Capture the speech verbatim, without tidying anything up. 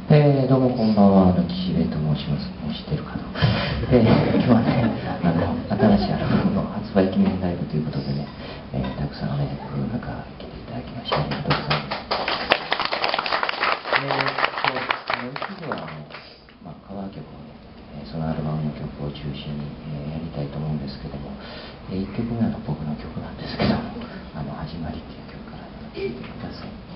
えー、どうもこんばんは、あの岸部と申します。もう知ってるかな。えー、今日はね、あの新しいアルバムの発売記念ライブということでね、えー、たくさんね、この中来ていただきましてありがとうございます。えー、とあの一部はあの、まあ、カバー曲をね、えー、そのアルバムの曲を中心に、えー、やりたいと思うんですけども、えー、いっきょくめはあの僕の曲なんですけども、あの「始まり」っていう曲から聴いてください。